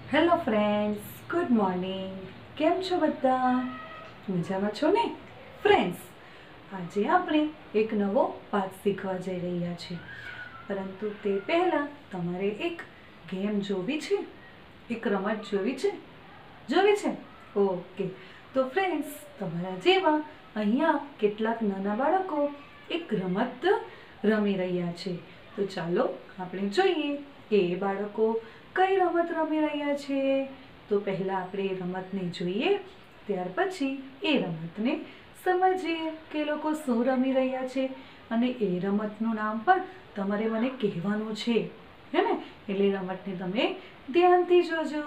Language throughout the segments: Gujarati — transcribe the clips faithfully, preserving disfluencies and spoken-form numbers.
Hello friends, good morning. કેમ છો બધા? મજામાં છો ને? ફ્રેન્ડ્સ, આજે આપણે એક નવો પાઠ શીખવા જઈ રહ્યા છીએ. પરંતુ તે પહેલાં તમારે એક ગેમ જોવી છે, એક રમત જોવી છે. જોવી છે? ઓકે. તો ફ્રેન્ડ્સ, તમારા જેવા અહીંયા કેટલાક નાના બાળકો એક રમત રમી રહ્યા છે. તો ચાલો આપણે જોઈએ કે એ બાળકો કઈ રમત રમી રહ્યા છે. તો પહેલાં આપણે એ રમતને જોઈએ, ત્યાર પછી એ રમતને સમજીએ કે લોકો શું રમી રહ્યા છે. અને એ રમતનું નામ પણ તમારે મને કહેવાનું છે, હે ને? એટલે રમતને તમે ધ્યાનથી જોજો.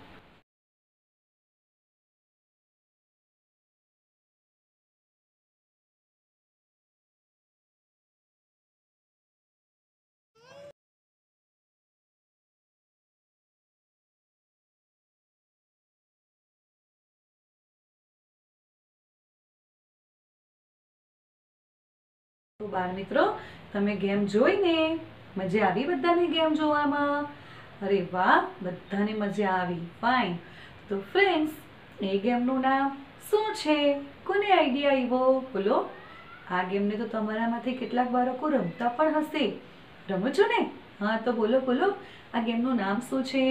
તો બાળ મિત્રો, તમે ગેમ જોઈને મજા આવી? બધાને ગેમ જોવામાં? અરે વાહ, બધાને મજા આવી. ફાઇન. તો ફ્રેન્ડ્સ, એ ગેમનું નામ શું છે? કોને આઈડિયા આવ્યો? બોલો. આ ગેમને તો તમારામાંથી કેટલાક બાળકો રમતા પણ હશે. રમો છો ને? હા, તો બોલો બોલો, આ ગેમનું નામ શું છે?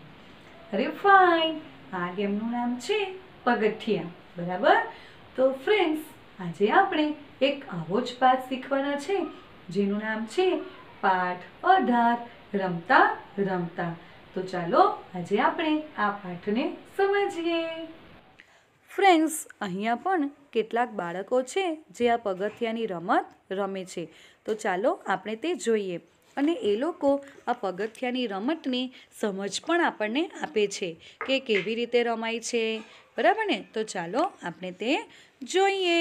અરે ફાઇન, આ ગેમનું નામ છે પગથિયાં. બરાબર. તો ફ્રેન્ડ્સ, આજે આપણે એક આવો જ પાઠ શીખવાના છે, જેનું નામ છે પાઠ અઢાર, રમતા રમતા. તો ચાલો આજે આપણે આ પાઠને સમજીએ. ફ્રેન્ડ્સ, અહીંયા પણ કેટલાક બાળકો છે જે આ પગથિયાની રમત રમે છે. તો ચાલો આપણે તે જોઈએ. અને એ લોકો આ પગથિયાની રમતની સમજ પણ આપણને આપે છે કે કેવી રીતે રમાય છે. બરાબર ને? તો ચાલો આપણે તે જોઈએ.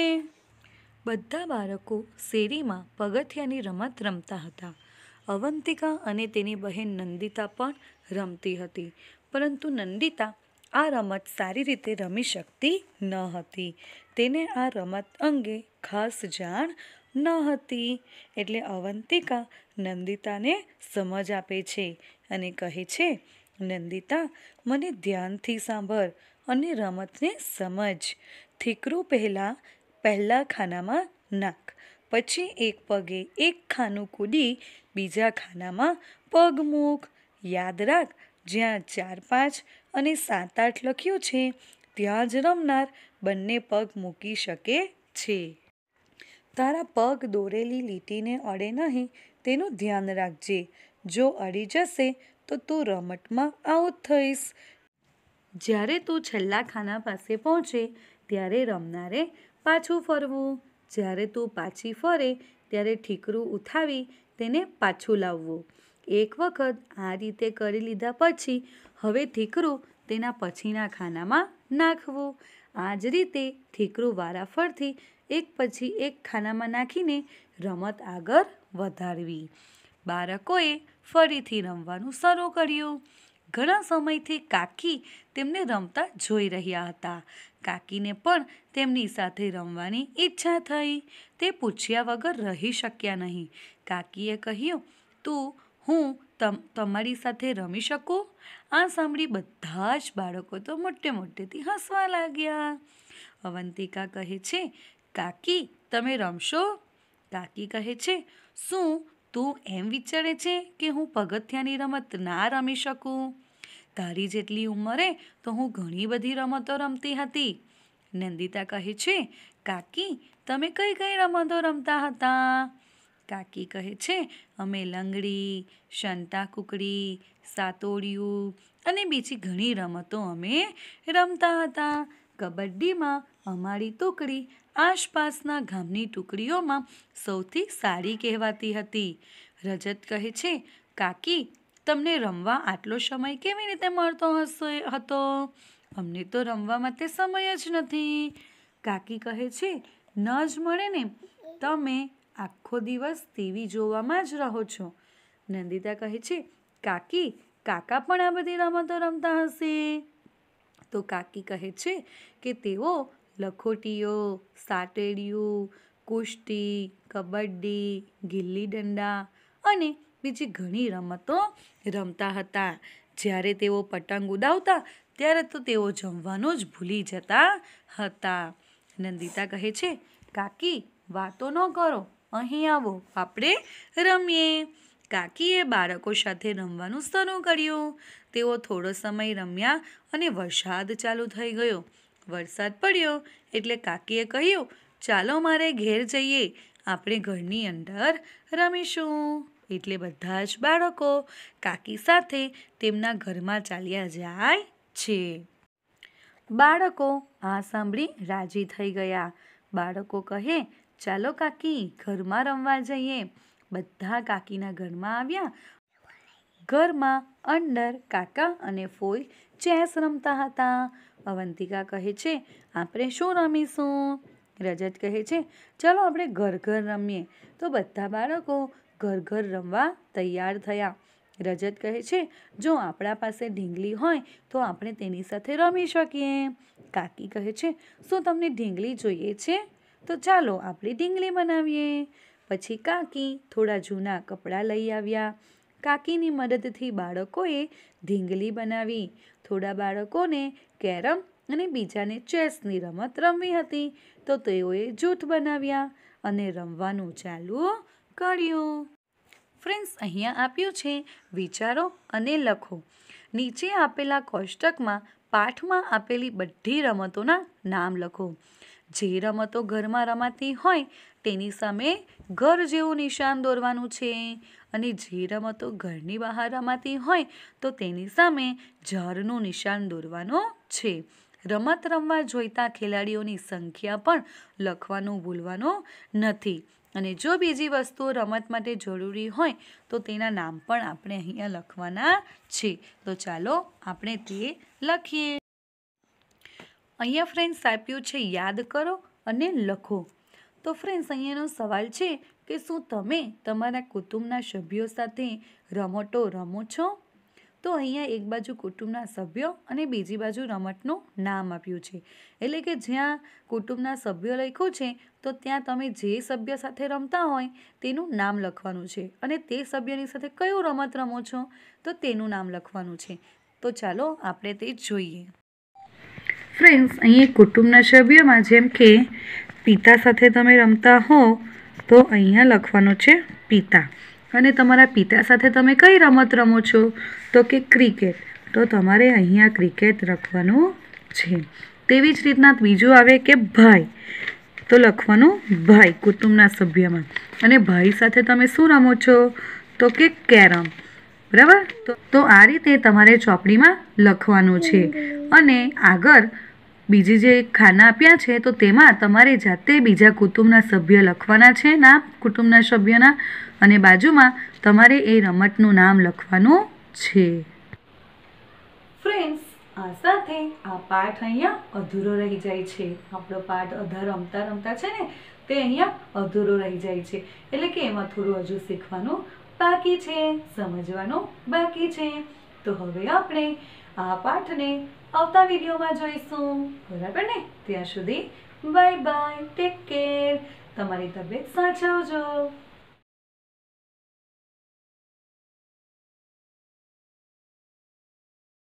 બધા બાળકો શેરીમાં પગથિયાની રમત રમતા હતા. અવંતિકા અને તેની બહેન નંદિતા પણ રમતી હતી. પરંતુ નંદિતા આ રમત સારી રીતે રમી શકતી ન હતી. તેને આ રમત અંગે ખાસ જાણ ન હતી. એટલે અવંતિકા નંદિતાને સમજ આપે છે અને કહે છે, નંદિતા, મને ધ્યાનથી સાંભળ અને રમતને સમજ. ઠીકરું પહેલાં પહેલા ખાનામાં નાખ. પછી એક પગે એક ખાનું કૂદી બીજા ખાનામાં પગ મૂક. યાદ રાખ, જ્યાં ચાર પાંચ અને સાત આઠ લખ્યું છે ત્યાં જ રમનાર બંને પગ મૂકી શકે છે. તારા પગ દોરેલી લીટીને અડે નહીં તેનું ધ્યાન રાખજે. જો અડી જશે તો તું રમતમાં આઉટ થઈશ. જ્યારે તું છેલ્લા ખાના પાસે પહોંચે ત્યારે રમનારે પાછું ફરવું. જ્યારે તું પાછી ફરે ત્યારે ઠીકરું ઉઠાવી તેને પાછું લાવવું. એક વખત આ રીતે કરી લીધા પછી હવે ઠીકરું તેના પછીના ખાનામાં નાખવું. આ જ રીતે ઠીકરું વારાફરતી એક પછી એક ખાનામાં નાખીને રમત આગળ વધારવી. બાળકોએ ફરીથી રમવાનું શરૂ કર્યું. ઘણા સમયથી કાકી તેમને રમતા જોઈ રહ્યા હતા. કાકીને પણ તેમની સાથે રમવાની ઈચ્છા થઈ. તે પૂછ્યા વગર રહી શક્યા નહીં. કાકીએ કહ્યું, તું હું તમ તમારી સાથે રમી શકું? આ સાંભળી બધા જ બાળકો તો મોટે મોટેથી હસવા લાગ્યા. અવંતિકા કહે છે, કાકી, તમે રમશો? કાકી કહે છે, શું તું એમ વિચારે છે કે હું પગથિયાની રમત ના રમી શકું? તારી જેટલી ઉંમરે તો હું ઘણી બધી રમતો રમતી હતી. નંદિતા કહે છે, કાકી, તમે કઈ કઈ રમતો રમતા હતા? કાકી કહે છે, અમે લંગડી, સંતાકૂકડી, સાતોડિયું અને બીજી ઘણી રમતો અમે રમતા હતા. કબડ્ડીમાં અમારી ટુકડી આસપાસના ગામની ટુકડીઓમાં સૌથી સારી કહેવાતી હતી. રજત કહે છે, કાકી, તમને રમવા આટલો સમય કેવી રીતે મળતો હશે હતો? અમને તો રમવા માટે સમય જ નથી. કાકી કહે છે, ન જ મળે ને, તમે આખો દિવસ ટીવી જોવામાં જ રહો છો. નંદિતા કહે છે, કાકી, કાકા પણ આ બધી રમતો રમતા હશે. તો કાકી કહે છે કે તેઓ લખોટીઓ, સાતેડિયું, કુસ્તી, કબડ્ડી, ગિલ્લી દંડા અને બીજી ઘણી રમતો રમતા હતા. જ્યારે તેઓ પતંગ ઉડાવતા ત્યારે તો તેઓ જમવાનું જ ભૂલી જતા હતા. નંદિતા કહે છે, કાકી વાતો ન કરો, અહીં આવો, આપણે રમીએ. કાકીએ બાળકો સાથે રમવાનું શરૂ કર્યું. તેઓ થોડો સમય રમ્યા અને વરસાદ ચાલુ થઈ ગયો. વરસાદ પડ્યો એટલે કાકીએ કહ્યું, ચાલો મારે ઘેર જઈએ, આપણે ઘરની અંદર રમીશું. એટલે બધા જ બાળકો કાકી સાથે તેમના ઘરમાં ચાલ્યા જાય છે. બાળકો આ સાંભળી રાજી થઈ ગયા. બાળકો કહે, ચાલો કાકી ઘરમાં રમવા જઈએ. બધા કાકીના ઘરમાં આવ્યા. ઘરમાં અંદર કાકા અને ફોઈ ચેસ રમતા હતા. અવંતિકા કહે છે, આપણે શું રમીશું? રજત કહે છે, ચાલો આપણે ઘર ઘર રમીએ. તો બધા બાળકો ઘર ઘર રમવા તૈયાર થયા. રજત કહે છે, જો આપણા પાસે ઢીંગલી હોય તો આપણે તેની સાથે રમી શકીએ. કાકી કહે છે, શું તમને ઢીંગલી જોઈએ છે? તો ચાલો આપણે ઢીંગલી બનાવીએ. પછી કાકી થોડા જૂના કપડાં લઈ આવ્યા. કાકીની મદદથી બાળકોએ ઢીંગલી બનાવી. થોડા બાળકોને કેરમ અને બીજાને ચેસની રમત રમવી હતી, તો તેઓએ જૂથ બનાવ્યા અને રમવાનું ચાલુ કર્યું. ફ્રેન્ડ્સ, અહીંયા આપ્યું છે વિચારો અને લખો. નીચે આપેલા કોષ્ટકમાં પાઠમાં આપેલી બધી રમતોના નામ લખો. જે રમતો ઘરમાં રમાતી હોય તેની સામે ઘર જેવું નિશાન દોરવાનું છે, અને જે રમતો ઘરની બહાર રમાતી હોય તો તેની સામે ઝાડનું નિશાન દોરવાનું છે. રમત રમવા જોઈતા ખેલાડીઓની સંખ્યા પણ લખવાનું ભૂલવાનું નથી. અને જો બીજી વસ્તુઓ રમત માટે જરૂરી હોય તો તેના નામ પણ આપણે અહીંયા લખવાના છે. તો ચાલો આપણે તે લખીએ. અહીંયા ફ્રેન્ડ્સ આપ્યું છે યાદ કરો અને લખો. તો ફ્રેન્ડ્સ, અહીંયાનો સવાલ છે કે શું તમે તમારા કુટુંબના સભ્યો સાથે રમતો રમો છો? તો અહીંયા એક બાજુ કુટુંબના સભ્યો અને બીજી બાજુ રમતનું નામ આપ્યું છે. એટલે કે જ્યાં કુટુંબના સભ્યો લખ્યું છે તો ત્યાં તમે જે સભ્ય સાથે રમતા હોય તેનું નામ લખવાનું છે, અને તે સભ્યની સાથે કયું રમત રમો છો તો તેનું નામ લખવાનું છે. તો ચાલો આપણે તે જોઈએ. ફ્રેન્ડ્સ, અહીંયા કુટુંબના સભ્યોમાં જેમ કે પિતા સાથે તમે રમતા હો તો અહીંયા લખવાનું છે પિતા. અને તમારા પિતા સાથે તમે કઈ રમત રમો છો તો કે ક્રિકેટ, તો તમારે અહીંયા ક્રિકેટ લખવાનું છે. તેવી જ રીતના બીજું આવે કે ભાઈ, તો લખવાનું ભાઈ કુટુંબના સભ્યમાં. અને ભાઈ સાથે તમે શું રમો છો તો કે કેરમ. બરાબર? તો તો આ રીતે તમારે ચોપડીમાં લખવાનું છે. અને આગળ બીજી જે ખાના આપ્યા છે તો તેમાં તમારે જાતે બીજા કુટુંબના સભ્ય લખવાના છે, નામ કુટુંબના સભ્યના, અને બાજુમાં તમારે એ રમતનું નામ લખવાનું છે. ફ્રેન્ડ્સ, આ સાથે આ પાઠ અહીંયા અધૂરો રહી જાય છે. આપણો પાઠ અધા રમતા રમતા છે ને તે અહીંયા અધૂરો રહી જાય છે. એટલે કે એમાં થોડું હજુ શીખવાનું બાકી છે, સમજવાનું બાકી છે. તો હવે આપણે આ પાઠને આવતા વિડીયોમાં જોઈશું. બરાબર ને? ત્યાં સુધી બાય બાય, ટેક કેર. તમારી તબિયત સાચવજો.